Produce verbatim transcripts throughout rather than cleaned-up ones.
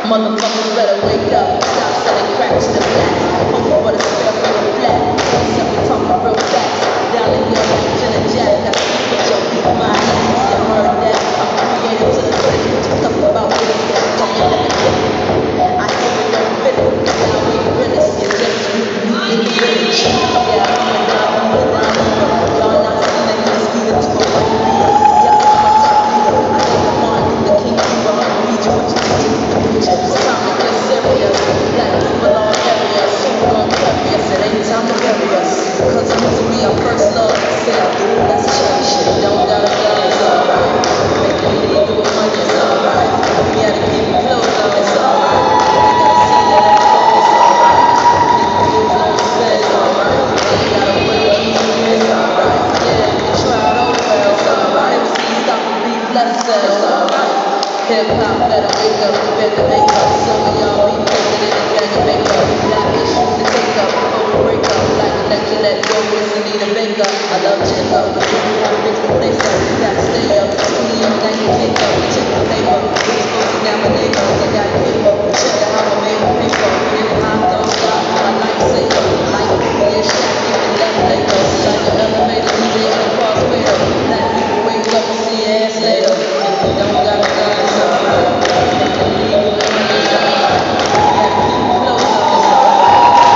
Motherfuckers better wake up. Stop selling crack to the blacks. Hoping for the spell for the flat. Except we talking real facts. Down in your life, Jenna Jack. Gotta keep with your big mind. You heard that. I'm creative to the finish. What you talking about with it? Come on, let me get it. I know it don't fit it. Now we really see it. Just you, you, you, you. Yeah, I'm a down, I'm a down. Y'all not seeing that you're skeeting to a white leader. Yeah, I'm a top leader. I think the Martin Luther King hero. I read you what you think. It's time to get serious. Black people all areas. Super gon' carry us. It ain't time to bury us. Cause it used to be our first love. Sell. Let's change shit. Don't gotta go. It's alright. Make them leave you with money. It's alright. We gotta keep it close on. It's alright. We gotta see that it's cold. It's alright. Niggas lose on the set. It's alright. We gotta win what we need. It's alright. Yeah, we try it over. It's alright. Stop and be blessed. It's alright. Hip hop better wake up, you better make up. Some of y'all be faking it and better make up. Black issues to take up before we break up. Like electric, let go, listen, need a make up. I love check up, but you gotta fix the place up. You gotta stay up, clean up, now you kick up. Check the paper, we supposed to down my neighbors. I got paper, check out how I made my paper. Hip hop don't stop, my lifesaver. Like yeah, shit, keep it left later. Like an elevator, D J on a crossfader. Black people wake up and see your ass later. If you don't got a gun, it's alright. Make them leave you with money, it's alright. You gotta keep it close up, it's alright.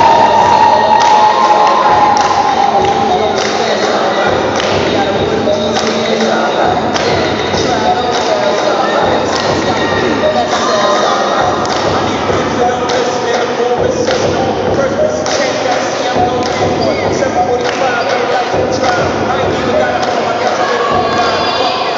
You gotta see that it's alright. Niggas lose on the set, it's alright. You gotta put them G's in, it's alright. Yeah, try it over, it's alright. Stop the people, let's say it's alright. I need people to listen in the movement system. First person change, gotta see I'm gon' get one. seven forty-five, don't like to drive. I ain't even got a home, I guess I'm in the line. Fuck yeah.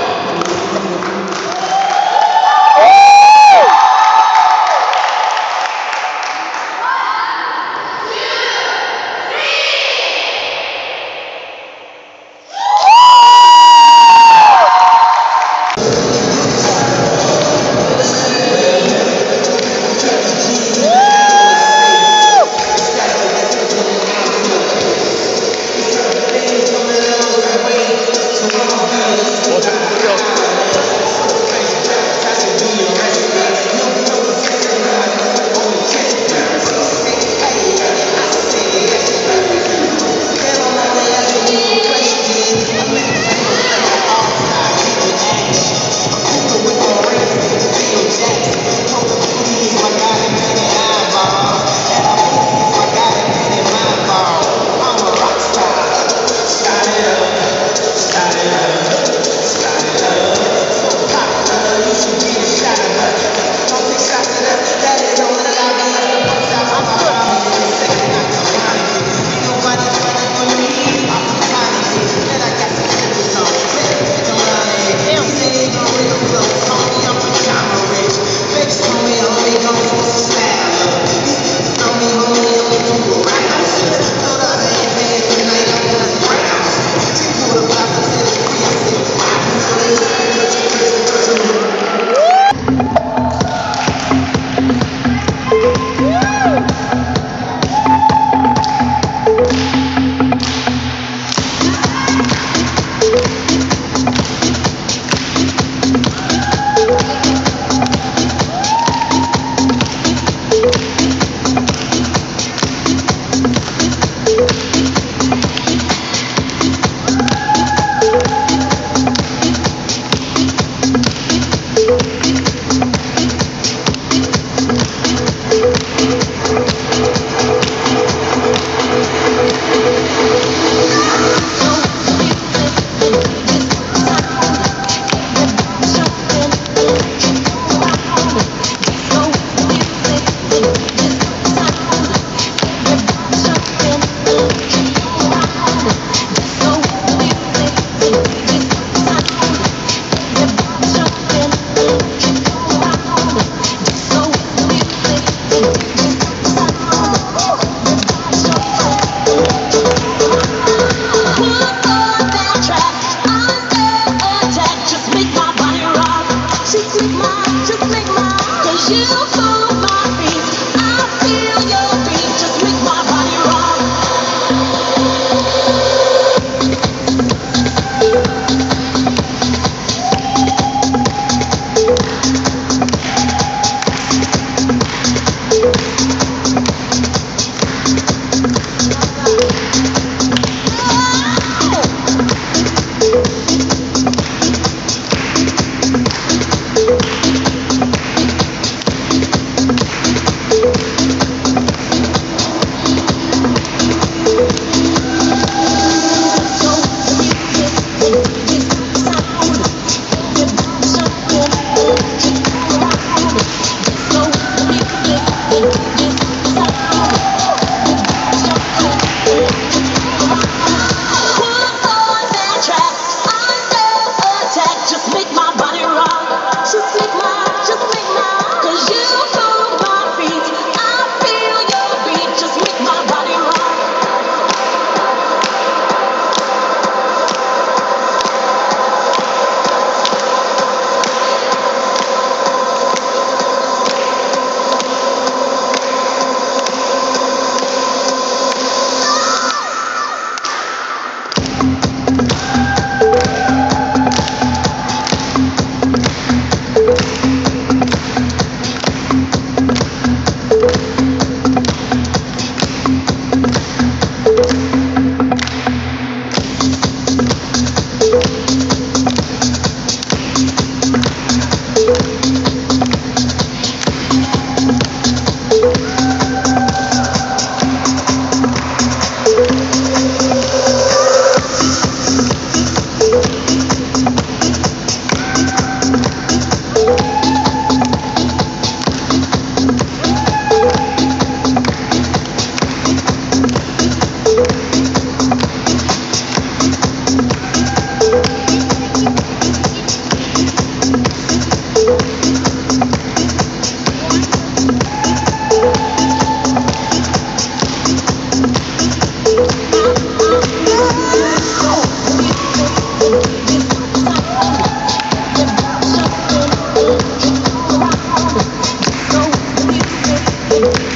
you.